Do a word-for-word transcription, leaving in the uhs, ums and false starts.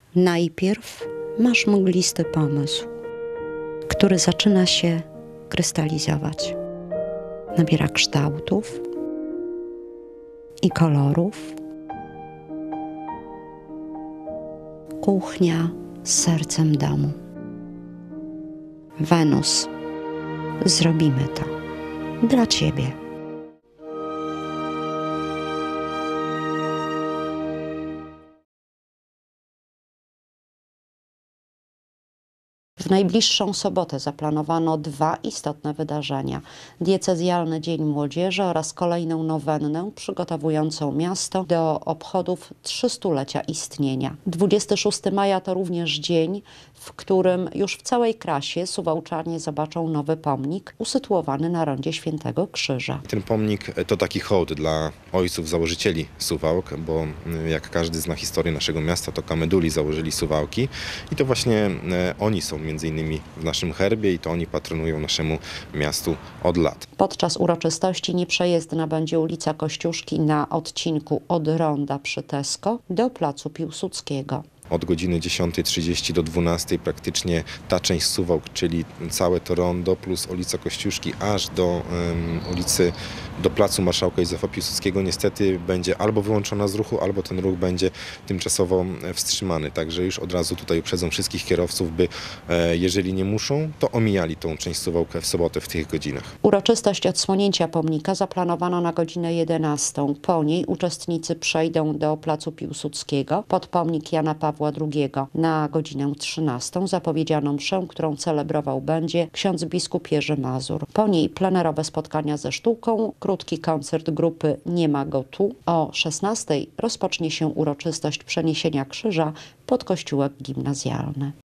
Najpierw masz mglisty pomysł, który zaczyna się krystalizować. Nabiera kształtów i kolorów. Kuchnia z sercem domu. Wenus, zrobimy to dla Ciebie. W najbliższą sobotę zaplanowano dwa istotne wydarzenia. Diecezjalny Dzień Młodzieży oraz kolejną nowennę przygotowującą miasto do obchodów trzystulecia istnienia. dwudziestego szóstego maja to również dzień, w którym już w całej krasie suwałczanie zobaczą nowy pomnik usytuowany na rondzie Świętego Krzyża. Ten pomnik to taki hołd dla ojców założycieli Suwałk, bo jak każdy zna historię naszego miasta, to Kameduli założyli Suwałki i to właśnie oni są między innymi w naszym herbie i to oni patronują naszemu miastu od lat. Podczas uroczystości nieprzejezdna będzie ulica Kościuszki na odcinku od ronda przy Tesco do placu Piłsudskiego. Od godziny dziesiątej trzydzieści do dwunastej praktycznie ta część Suwałk, czyli całe to rondo plus ulica Kościuszki aż do um, ulicy, do placu Marszałka Józefa Piłsudskiego niestety będzie albo wyłączona z ruchu, albo ten ruch będzie tymczasowo wstrzymany. Także już od razu tutaj uprzedzą wszystkich kierowców, by e, jeżeli nie muszą, to omijali tą część Suwałkę w sobotę w tych godzinach. Uroczystość odsłonięcia pomnika zaplanowano na godzinę jedenastą. Po niej uczestnicy przejdą do placu Piłsudskiego pod pomnik Jana Pawła drugiego. Na godzinę trzynastą zapowiedziano mszę, którą celebrował będzie ksiądz biskup Jerzy Mazur. Po niej plenerowe spotkania ze sztuką, krótki koncert grupy Nie ma go tu. O szesnastej rozpocznie się uroczystość przeniesienia krzyża pod kościółek gimnazjalny.